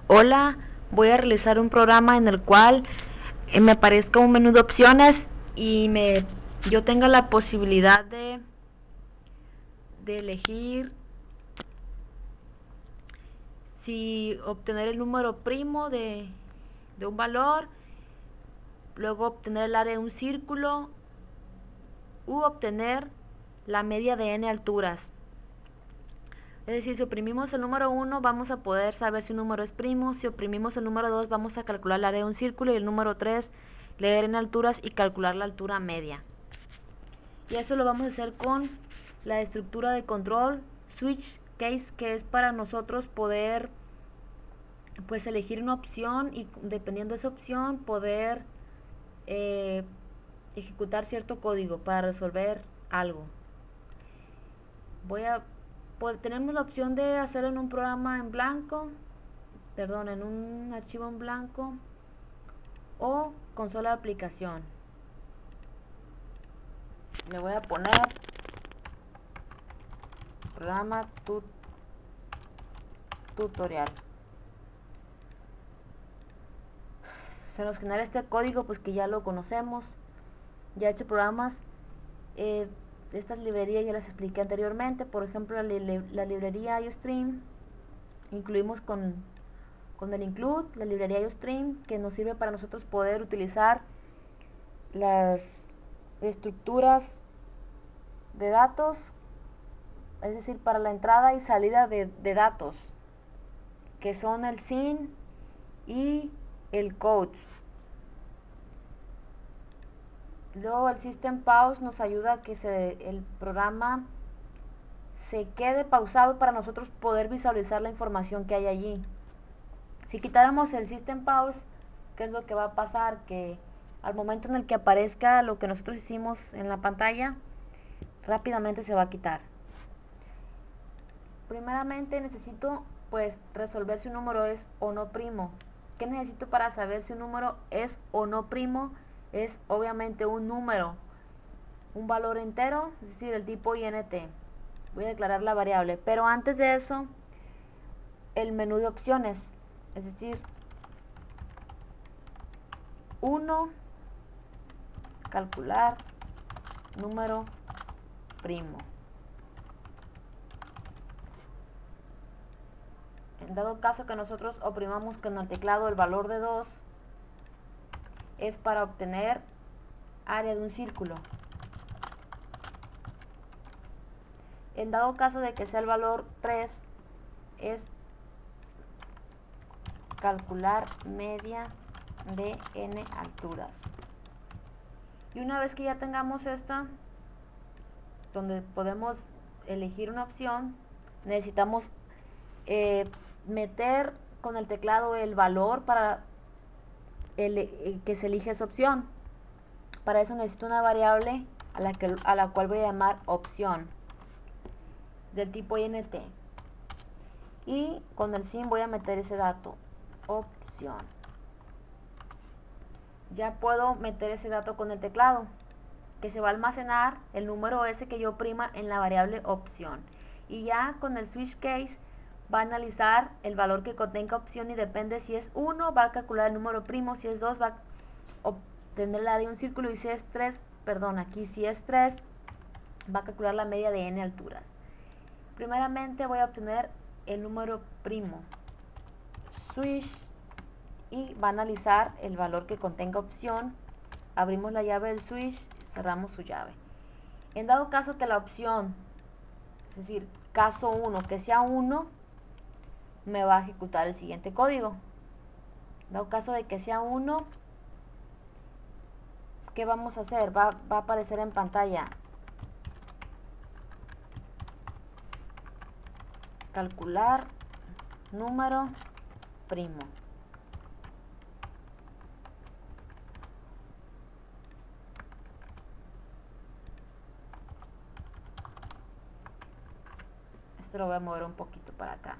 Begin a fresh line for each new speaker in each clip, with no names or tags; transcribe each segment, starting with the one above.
Hola, voy a realizar un programa en el cual me aparezca un menú de opciones y yo tenga la posibilidad de elegir si obtener el número primo de un valor, luego obtener el área de un círculo u obtener la media de n alturas. Es decir, si oprimimos el número 1 vamos a poder saber si un número es primo, si oprimimos el número 2 vamos a calcular el área de un círculo y el número 3 leer en alturas y calcular la altura media. Y eso lo vamos a hacer con la estructura de control switch case, que es para nosotros poder pues elegir una opción y dependiendo de esa opción poder eh, ejecutar cierto código para resolver algo. Tenemos la opción de hacerlo en un programa en blanco, perdón, en un archivo en blanco o consola de aplicación. Le voy a poner programa tutorial. Se nos genera este código pues que ya lo conocemos, ya he hecho programas. Estas librerías ya las expliqué anteriormente, por ejemplo la librería IOStream, incluimos con el include la librería IOStream, que nos sirve para nosotros poder utilizar las estructuras de datos, es decir, para la entrada y salida de datos, que son el sin y el code. Luego el system pause nos ayuda a que el programa se quede pausado para nosotros poder visualizar la información que hay allí. Si quitáramos el system pause, ¿qué es lo que va a pasar? Que al momento en el que aparezca lo que nosotros hicimos en la pantalla, rápidamente se va a quitar. Primeramente necesito pues resolver si un número es o no primo. ¿Qué necesito para saber si un número es o no primo? Es obviamente un número, un valor entero, es decir, el tipo int. Voy a declarar la variable, pero antes de eso, el menú de opciones, es decir, 1, calcular número primo. En dado caso que nosotros oprimamos con el teclado el valor de 2, es para obtener área de un círculo. En dado caso de que sea el valor 3, es calcular media de n alturas. Y una vez que ya tengamos esta, donde podemos elegir una opción, necesitamos meter con el teclado el valor para que se elige esa opción. Para eso necesito una variable a la cual voy a llamar opción, del tipo int. Y con el sin voy a meter ese dato, opción. Ya puedo meter ese dato con el teclado, que se va a almacenar el número ese que yo prima en la variable opción. Y ya con el switch case va a analizar el valor que contenga opción y depende si es 1 va a calcular el número primo, si es 2 va a obtener el área de un círculo y si es 3, perdón, aquí si es 3 va a calcular la media de n alturas. Primeramente voy a obtener el número primo, switch, y va a analizar el valor que contenga opción. Abrimos la llave del switch, cerramos su llave. En dado caso que la opción, es decir, caso 1, que sea 1, me va a ejecutar el siguiente código. En dado caso de que sea 1, ¿qué vamos a hacer? Va a aparecer en pantalla calcular número primo. Esto lo voy a mover un poquito para acá.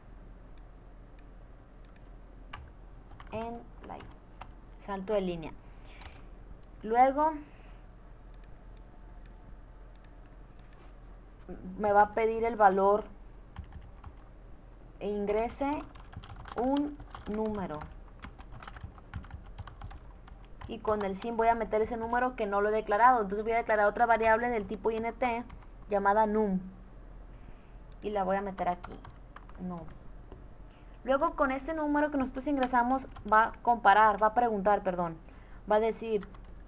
En like, salto de línea. Luego me va a pedir el valor e ingrese un número. Y con el sin voy a meter ese número que no lo he declarado. Entonces voy a declarar otra variable del tipo int llamada num. Y la voy a meter aquí. Num. Luego con este número que nosotros ingresamos va a comparar, va a preguntar, perdón. Va a decir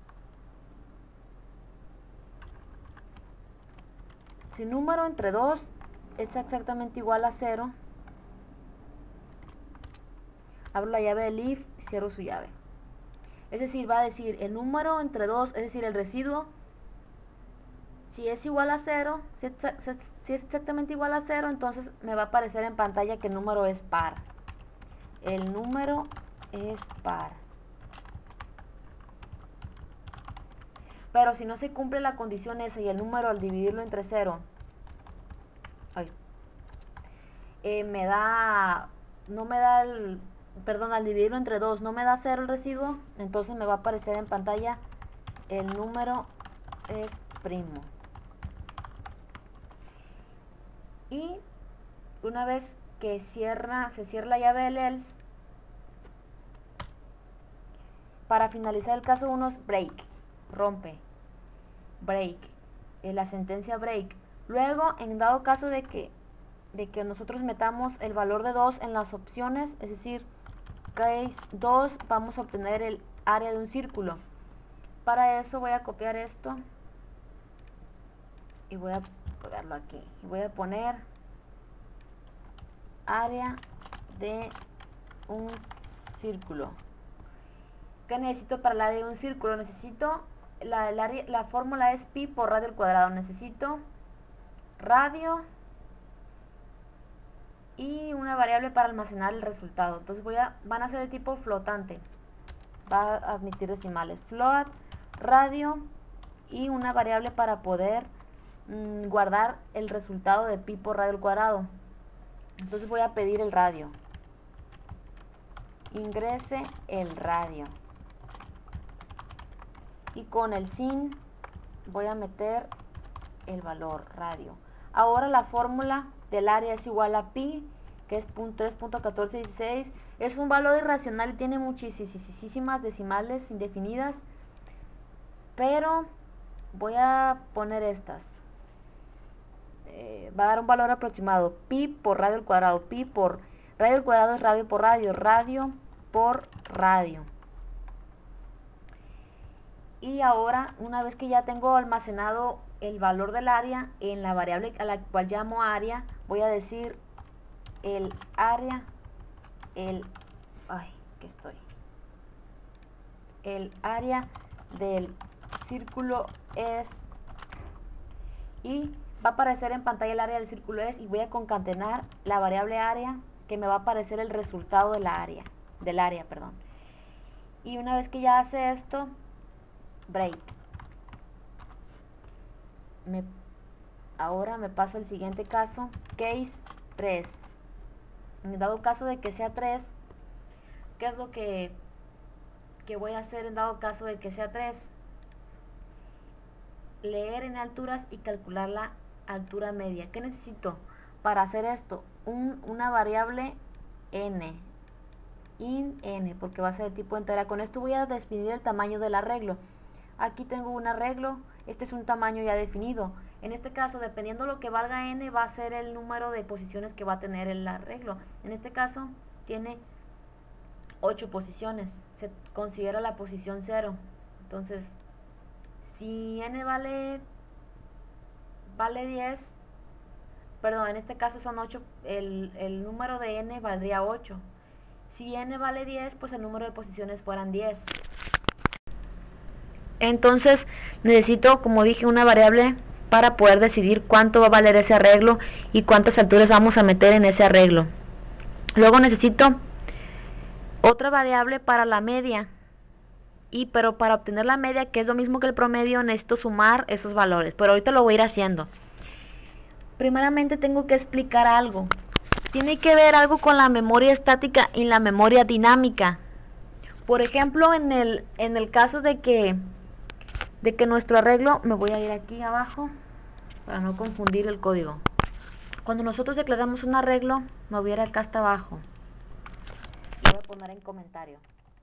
si número entre 2 es exactamente igual a 0. Abro la llave del if, cierro su llave. Es decir, va a decir el número entre 2, es decir, el residuo, si es igual a 0, si es exactamente igual a 0, entonces me va a aparecer en pantalla que el número es par. El número es par. Pero si no se cumple la condición esa y el número al dividirlo entre 0, al dividirlo entre 2 no me da 0 el residuo, entonces me va a aparecer en pantalla el número es primo. Y una vez que se cierra la llave del else, para finalizar el caso 1 es break, rompe, break, la sentencia break. Luego, en dado caso de que nosotros metamos el valor de 2 en las opciones, es decir, case 2, vamos a obtener el área de un círculo. Para eso voy a copiar esto y voy a pegarlo aquí. Y voy a poner área de un círculo. ¿Qué necesito para el área de un círculo? Necesito, la fórmula es pi por radio al cuadrado. Necesito radio y una variable para almacenar el resultado. Entonces van a ser de tipo flotante. Va a admitir decimales. Float, radio y una variable para poder guardar el resultado de pi por radio al cuadrado. Entonces voy a pedir el radio. Ingrese el radio. Y con el sin voy a meter el valor radio. Ahora la fórmula del área es igual a pi, que es 3.1416. Es un valor irracional y tiene muchísimas decimales indefinidas, pero voy a poner estas. Va a dar un valor aproximado, pi por radio al cuadrado. Pi por radio al cuadrado es radio por radio, radio por radio. Y ahora, una vez que ya tengo almacenado el valor del área en la variable a la cual llamo área, voy a decir el área, el área del círculo es, y va a aparecer en pantalla el área del círculo es, y voy a concatenar la variable área, que me va a aparecer el resultado del área. Y una vez que ya hace esto, break. Ahora me paso al siguiente caso, case 3. En dado caso de que sea 3, ¿qué es lo que voy a hacer en dado caso de que sea 3? Leer en alturas y calcular la altura media. ¿Qué necesito para hacer esto? Una variable n, int n, porque va a ser de tipo entera. Con esto voy a definir el tamaño del arreglo. Aquí tengo un arreglo, este es un tamaño ya definido. En este caso, dependiendo lo que valga n, va a ser el número de posiciones que va a tener el arreglo. En este caso, tiene 8 posiciones. Se considera la posición 0. Entonces, si n vale 10, perdón, en este caso son 8, el número de n valdría 8. Si n vale 10, pues el número de posiciones fueran 10. Entonces necesito, como dije, una variable para poder decidir cuánto va a valer ese arreglo y cuántas alturas vamos a meter en ese arreglo. Luego necesito otra variable para la media, pero para obtener la media, que es lo mismo que el promedio, necesito sumar esos valores, pero ahorita lo voy a ir haciendo. Primeramente tengo que explicar algo. Tiene que ver algo con la memoria estática y la memoria dinámica. Por ejemplo, en el caso de que nuestro arreglo, me voy a ir aquí abajo para no confundir el código. Cuando nosotros declaramos un arreglo, me voy a ir acá hasta abajo. Voy a poner en comentario.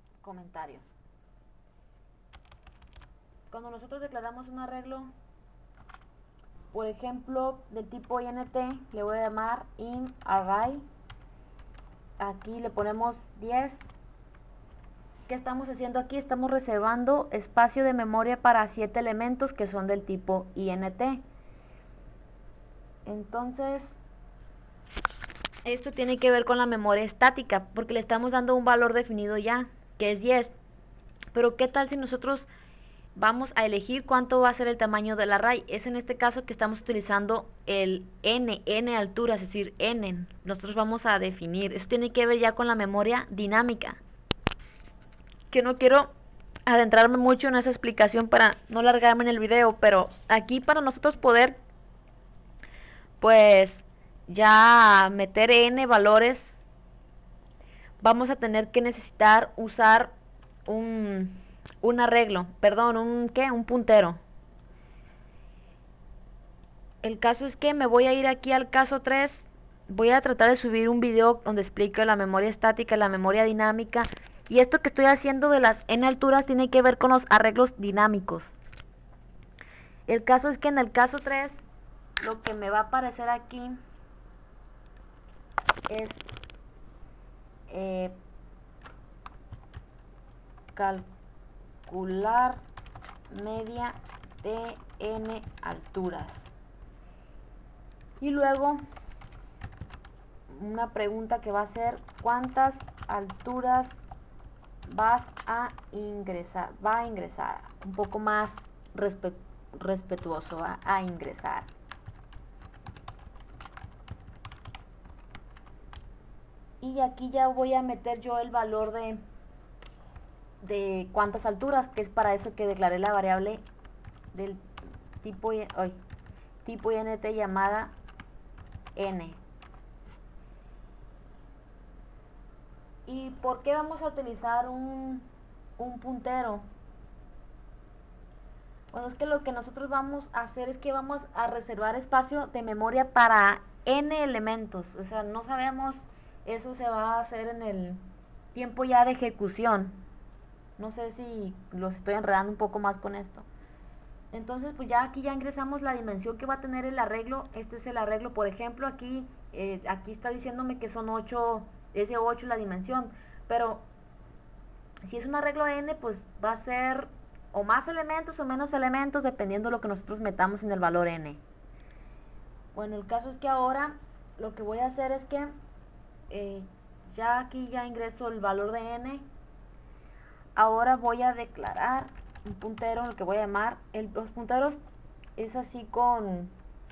Cuando nosotros declaramos un arreglo, por ejemplo, del tipo int, le voy a llamar inArray. Aquí le ponemos 10. ¿Qué estamos haciendo aquí? Estamos reservando espacio de memoria para 7 elementos que son del tipo int. Entonces, esto tiene que ver con la memoria estática, porque le estamos dando un valor definido ya, que es 10. Pero ¿qué tal si nosotros vamos a elegir cuánto va a ser el tamaño del array? Es en este caso que estamos utilizando el n alturas, es decir, n. Nosotros vamos a definir. Eso tiene que ver ya con la memoria dinámica. Que no quiero adentrarme mucho en esa explicación para no largarme en el video, pero aquí para nosotros poder, pues, ya meter n valores, vamos a tener que necesitar usar un arreglo, perdón, un puntero. El caso es que me voy a ir aquí al caso 3. Voy a tratar de subir un video donde explico la memoria estática, la memoria dinámica. Y esto que estoy haciendo de las n alturas tiene que ver con los arreglos dinámicos. El caso es que en el caso 3, lo que me va a aparecer aquí es calcular media de n alturas. Y luego una pregunta que va a ser: ¿cuántas alturas vas a ingresar? Va a ingresar, un poco más respetuoso, va a ingresar. Y aquí ya voy a meter yo el valor de cuántas alturas, que es para eso que declaré la variable del tipo int llamada n. ¿Y por qué vamos a utilizar un puntero? Bueno, es que lo que nosotros vamos a hacer es que vamos a reservar espacio de memoria para n elementos. O sea, no sabemos, eso se va a hacer en el tiempo ya de ejecución. No sé si los estoy enredando un poco más con esto. Entonces, pues ya aquí ya ingresamos la dimensión que va a tener el arreglo. Este es el arreglo, por ejemplo, aquí está diciéndome que son 8, es de 8 la dimensión. Pero si es un arreglo n, pues va a ser o más elementos o menos elementos, dependiendo de lo que nosotros metamos en el valor n. Bueno, el caso es que ahora lo que voy a hacer es que ya aquí ya ingreso el valor de n. Ahora voy a declarar un puntero, el que voy a llamar, los punteros es así con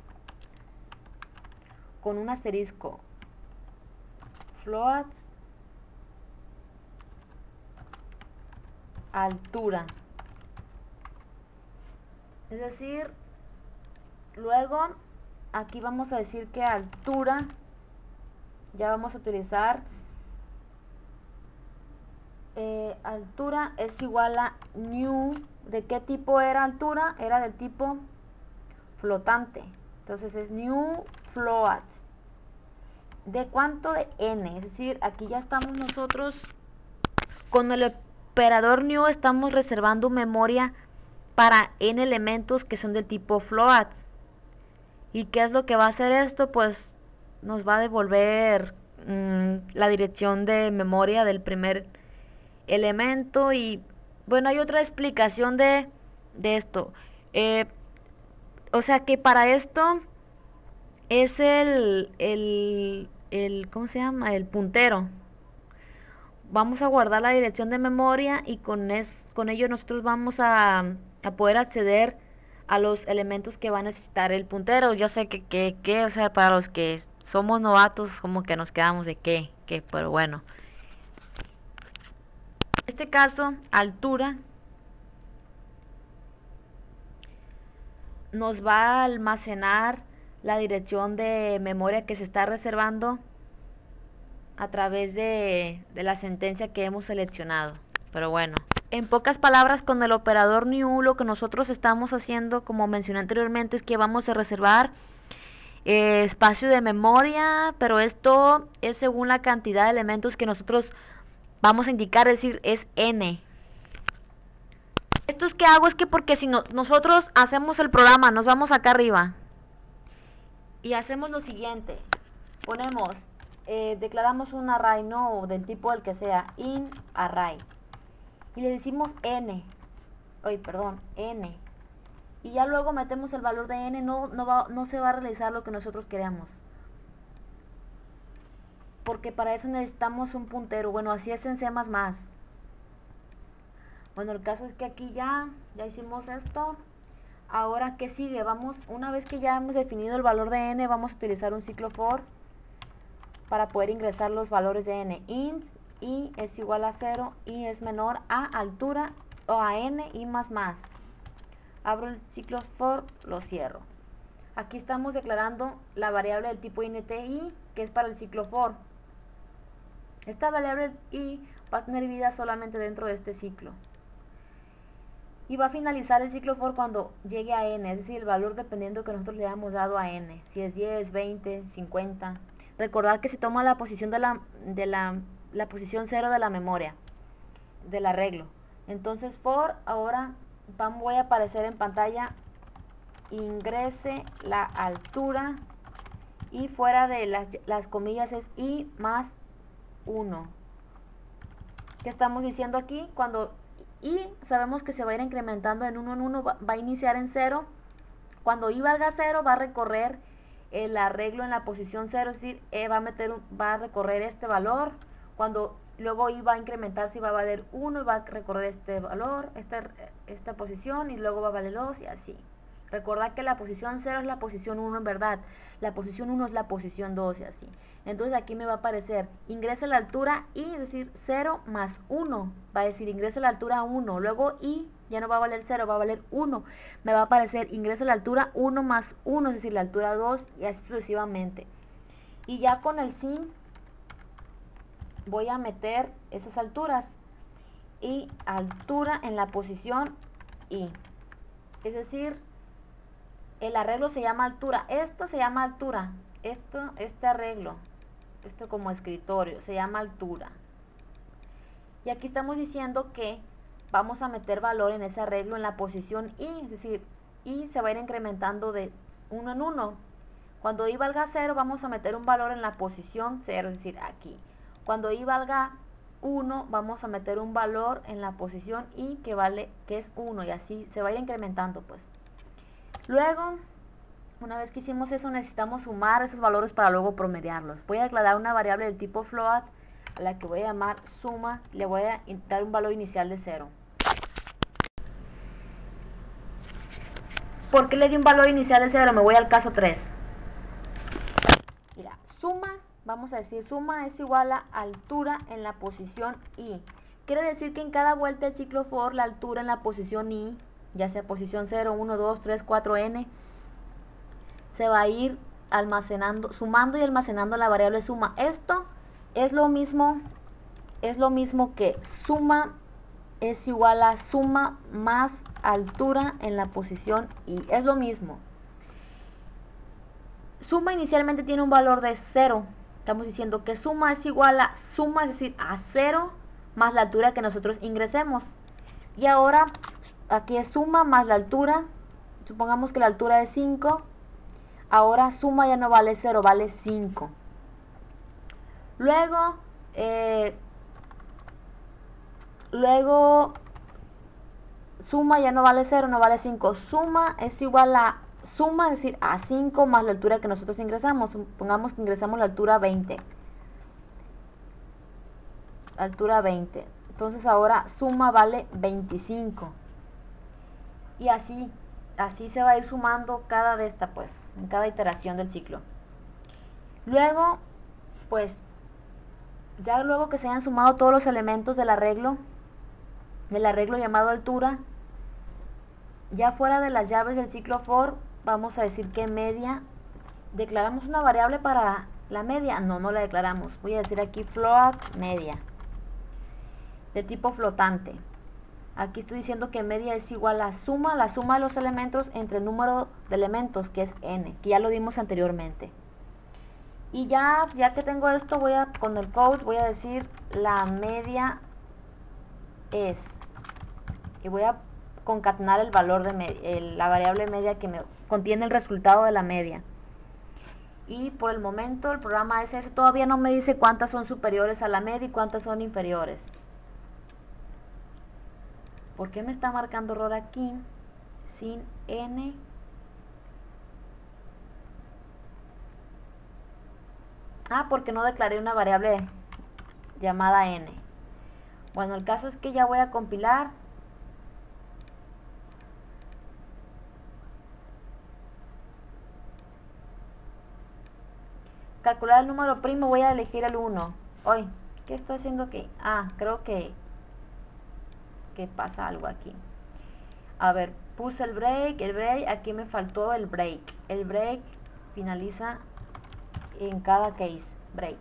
un asterisco, float altura. Es decir, luego aquí vamos a decir que altura, ya vamos a utilizar altura es igual a new. ¿De qué tipo era altura? Era del tipo flotante. Entonces es new float. ¿De cuánto? De n. Es decir, aquí ya estamos nosotros con el operador new, estamos reservando memoria para n elementos que son del tipo float. ¿Y qué es lo que va a hacer esto? Pues nos va a devolver la dirección de memoria del primer elemento. Y bueno, hay otra explicación de esto. O sea que para esto es ¿cómo se llama? El puntero. Vamos a guardar la dirección de memoria y con ello nosotros vamos a poder acceder a los elementos que va a necesitar el puntero. Yo sé que o sea, para los que somos novatos, como que nos quedamos de qué, pero bueno. En este caso, altura nos va a almacenar la dirección de memoria que se está reservando a través de la sentencia que hemos seleccionado. Pero bueno, en pocas palabras, con el operador new, lo que nosotros estamos haciendo, como mencioné anteriormente, es que vamos a reservar espacio de memoria, pero esto es según la cantidad de elementos que nosotros vamos a indicar, es decir, es n. Esto es que hago es que porque si nosotros hacemos el programa, nos vamos acá arriba y hacemos lo siguiente, ponemos, declaramos un array, no del tipo del que sea, int array, y le decimos n, n, y ya luego metemos el valor de n, no se va a realizar lo que nosotros queremos, porque para eso necesitamos un puntero. Bueno, así es en C++. Bueno, el caso es que aquí ya hicimos esto. Ahora, ¿qué sigue? Una vez que ya hemos definido el valor de n, vamos a utilizar un ciclo for para poder ingresar los valores de n. Int i es igual a 0, i es menor a altura o a n i más más. Abro el ciclo for, lo cierro. Aquí estamos declarando la variable del tipo int i, que es para el ciclo for. Esta variable i va a tener vida solamente dentro de este ciclo. Y va a finalizar el ciclo for cuando llegue a n, es decir, el valor dependiendo que nosotros le hayamos dado a n. Si es 10, 20, 50. Recordar que se toma la posición la posición 0 de la memoria, del arreglo. Entonces for, ahora voy a aparecer en pantalla, ingrese la altura, y fuera de las comillas es i más 1. ¿Qué estamos diciendo aquí? Cuando i sabemos que se va a ir incrementando en 1 en 1, va a iniciar en 0. Cuando i valga 0, va a recorrer el arreglo en la posición 0, es decir, va a recorrer este valor. Cuando luego i va a incrementarse y va a valer 1, y va a recorrer este valor, esta posición, y luego va a valer 2, y así. Recordad que la posición 0 es la posición 1 en verdad, la posición 1 es la posición 2 y así. Entonces aquí me va a aparecer, ingresa la altura i, es decir, 0 más 1, va a decir ingresa la altura 1, luego i ya no va a valer 0, va a valer 1, me va a aparecer ingresa la altura 1 más 1, es decir, la altura 2, y así sucesivamente. Y ya con el sin voy a meter esas alturas, y altura en la posición i, es decir, el arreglo se llama altura, esto se llama altura, este arreglo, esto como escritorio, se llama altura. Y aquí estamos diciendo que vamos a meter valor en ese arreglo en la posición i, es decir, i se va a ir incrementando de 1 en 1. Cuando i valga 0, vamos a meter un valor en la posición 0, es decir, aquí. Cuando i valga 1, vamos a meter un valor en la posición i que es 1, y así se va a ir incrementando, pues. Luego, una vez que hicimos eso, necesitamos sumar esos valores para luego promediarlos. Voy a declarar una variable del tipo float, a la que voy a llamar suma, le voy a dar un valor inicial de 0. ¿Por qué le di un valor inicial de 0? Me voy al caso 3. Mira, suma, vamos a decir, suma es igual a altura en la posición i. Quiere decir que en cada vuelta del ciclo for, la altura en la posición i, ya sea posición 0, 1, 2, 3, 4, n, se va a ir almacenando, sumando y almacenando la variable suma. Esto es lo mismo que suma es igual a suma más altura en la posición i. Es lo mismo. Suma inicialmente tiene un valor de 0. Estamos diciendo que suma es igual a suma, es decir, a 0 más la altura que nosotros ingresemos. Y ahora aquí es suma más la altura. Supongamos que la altura es 5. Ahora suma ya no vale 0, vale 5. Luego suma ya no vale 0, no vale 5. Suma es igual a suma, es decir, a 5 más la altura que nosotros ingresamos. Supongamos que ingresamos la altura 20. Altura 20. Entonces ahora suma vale 25. Y así se va a ir sumando cada de esta, pues, en cada iteración del ciclo. Luego, pues, ya luego que se hayan sumado todos los elementos del arreglo llamado altura, ya fuera de las llaves del ciclo for, vamos a decir que media, ¿declaramos una variable para la media? No, no la declaramos. Voy a decir aquí float media, de tipo flotante. Aquí estoy diciendo que media es igual a la suma de los elementos entre el número de elementos, que es n, que ya lo dimos anteriormente. Y ya que tengo esto, con el code voy a decir la media es, y voy a concatenar el valor de la variable media que me contiene el resultado de la media. Y por el momento el programa SS todavía no me dice cuántas son superiores a la media y cuántas son inferiores. ¿Por qué me está marcando error aquí? Sin n. Porque no declaré una variable llamada n. Bueno, el caso es que ya voy a compilar. Calcular el número primo, voy a elegir el 1. Hoy, ¿qué estoy haciendo aquí? Creo que pasa algo aquí. A ver, puse el break, aquí me faltó el break. El break finaliza en cada case, break.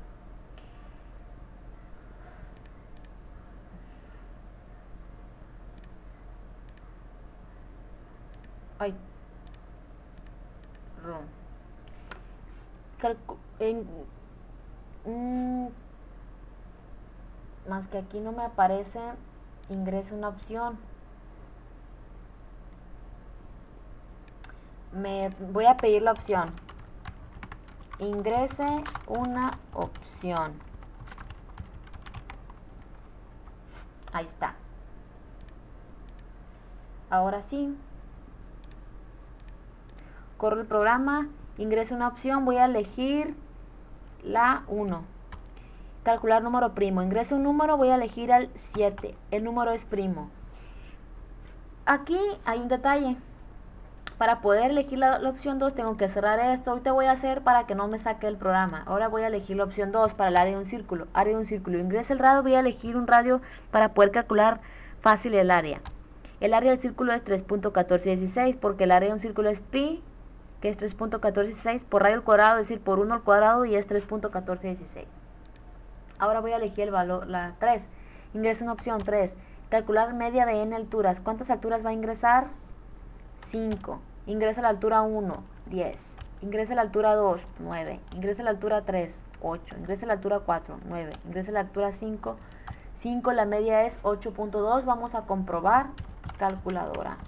Ay, room. Más que aquí no me aparece, ingrese una opción. Me voy a pedir la opción. Ingrese una opción. Ahí está. Ahora sí. Corro el programa, ingreso una opción, voy a elegir la 1. Calcular número primo. Ingreso un número, voy a elegir el 7. El número es primo. Aquí hay un detalle. Para poder elegir la opción 2 tengo que cerrar esto. Ahorita voy a hacer para que no me saque el programa. Ahora voy a elegir la opción 2 para el área de un círculo. Área de un círculo. Ingreso el radio, voy a elegir un radio para poder calcular fácil el área. El área del círculo es 3.1416 porque el área de un círculo es pi, que es 3.1416 por radio al cuadrado, es decir, por 1 al cuadrado, y es 3.1416. Ahora voy a elegir el valor, la 3. Ingreso una opción 3. Calcular media de n alturas. ¿Cuántas alturas va a ingresar? 5. Ingresa la altura 1, 10. Ingresa la altura 2, 9. Ingresa la altura 3, 8. Ingresa la altura 4, 9. Ingresa la altura 5, 5. La media es 8.2. Vamos a comprobar. Calculadora.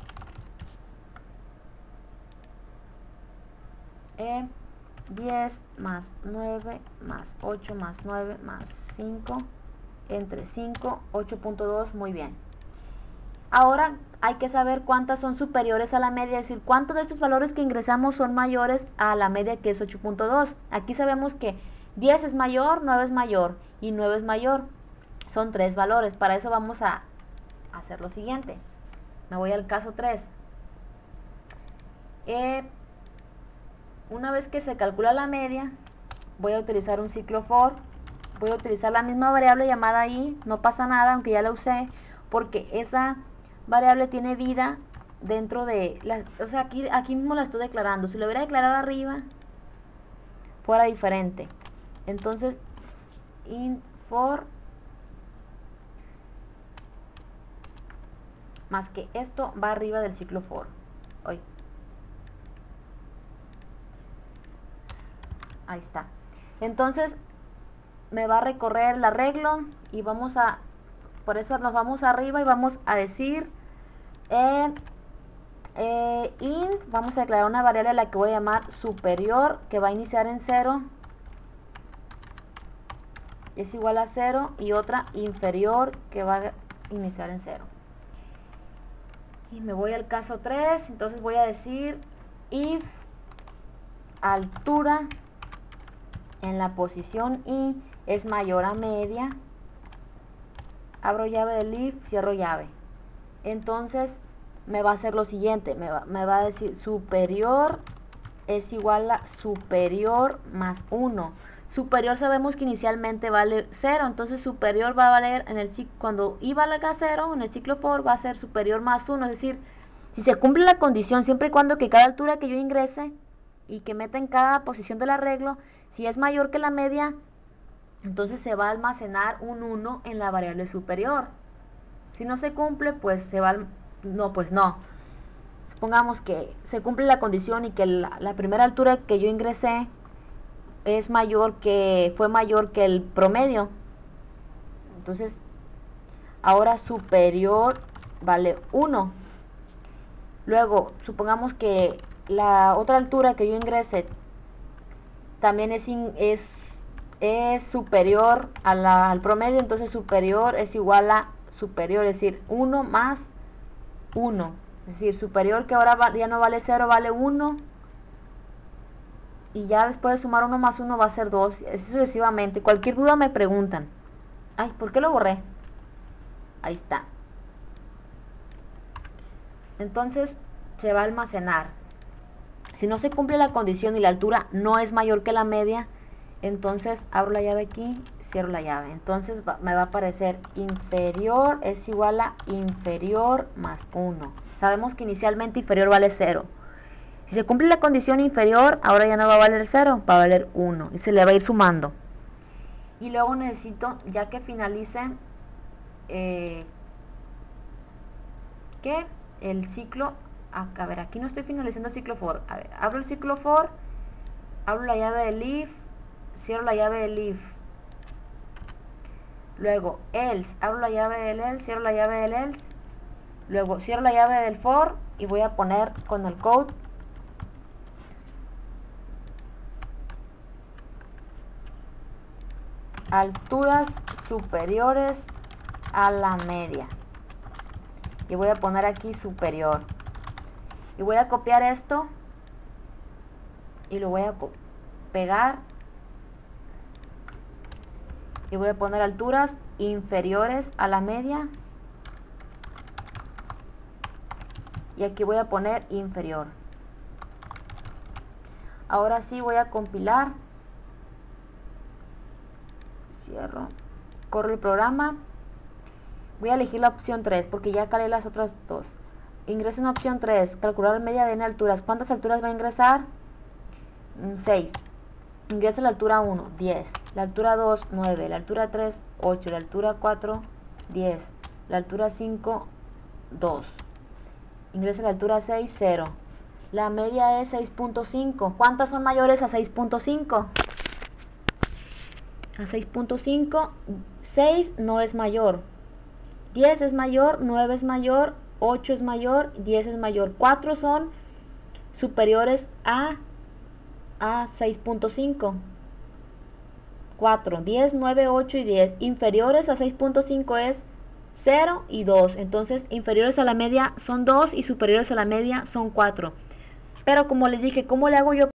10 más 9 más 8 más 9 más 5 entre 5, 8.2, muy bien. Ahora hay que saber cuántas son superiores a la media, es decir, cuántos de estos valores que ingresamos son mayores a la media, que es 8.2. Aquí sabemos que 10 es mayor, 9 es mayor y 9 es mayor. Son 3 valores. Para eso vamos a hacer lo siguiente. Me voy al caso 3. Una vez que se calcula la media, voy a utilizar un ciclo for. Voy a utilizar la misma variable llamada i, no pasa nada aunque ya la usé, porque esa variable tiene vida dentro de las, o sea, aquí mismo la estoy declarando. Si lo hubiera declarado arriba, fuera diferente. Entonces, int for, más que esto va arriba del ciclo for. Hoy. Ahí está. Entonces me va a recorrer el arreglo y por eso nos vamos arriba y vamos a decir int, vamos a declarar una variable a la que voy a llamar superior, que va a iniciar en 0, es igual a 0, y otra inferior que va a iniciar en 0. Y me voy al caso 3, entonces voy a decir if altura en la posición i es mayor a media, abro llave del if, cierro llave. Entonces me va a hacer lo siguiente, me va a decir superior es igual a superior más 1. Superior sabemos que inicialmente vale 0, entonces superior va a valer cuando i valga 0, en el ciclo for va a ser superior más 1, es decir, si se cumple la condición, siempre y cuando que cada altura que yo ingrese y que meta en cada posición del arreglo, si es mayor que la media, entonces se va a almacenar un 1 en la variable superior. Si no se cumple, pues se va no, pues no. Supongamos que se cumple la condición y que la primera altura que yo ingresé fue mayor que el promedio. Entonces, ahora superior vale 1. Luego, supongamos que la otra altura que yo ingrese también es superior al promedio, entonces superior es igual a superior, es decir, 1 más 1. Es decir, superior, que ahora ya no vale 0, vale 1. Y ya después de sumar 1 más 1 va a ser 2. Así sucesivamente. Cualquier duda me preguntan. Ay, ¿por qué lo borré? Ahí está. Entonces se va a almacenar. Si no se cumple la condición y la altura no es mayor que la media, entonces abro la llave aquí, cierro la llave. Entonces me va a aparecer inferior es igual a inferior más 1. Sabemos que inicialmente inferior vale 0. Si se cumple la condición inferior, ahora ya no va a valer 0, va a valer 1. Y se le va a ir sumando. Y luego necesito, ya que finalice el ciclo, a ver, aquí no estoy finalizando el ciclo for. A ver, abro el ciclo for, abro la llave del if, cierro la llave del if. Luego else, abro la llave del else, cierro la llave del else. Luego cierro la llave del for y voy a poner con el code alturas superiores a la media. Y voy a poner aquí superior. Y voy a copiar esto y lo voy a pegar. Y voy a poner alturas inferiores a la media. Y aquí voy a poner inferior. Ahora sí voy a compilar. Cierro. Corro el programa. Voy a elegir la opción 3 porque ya calé las otras dos. Ingreso en opción 3. Calcular media de n alturas. ¿Cuántas alturas va a ingresar? 6. Ingresa la altura 1, 10. La altura 2, 9. La altura 3, 8. La altura 4, 10. La altura 5, 2. Ingresa la altura 6, 0. La media es 6.5. ¿Cuántas son mayores a 6.5? A 6.5, 6 no es mayor. 10 es mayor, 9 es mayor, 8 es mayor, 10 es mayor. 4 son superiores a 6.5. 4, 10, 9, 8 y 10. Inferiores a 6.5 es 0 y 2. Entonces, inferiores a la media son 2 y superiores a la media son 4. Pero como les dije, ¿cómo le hago yo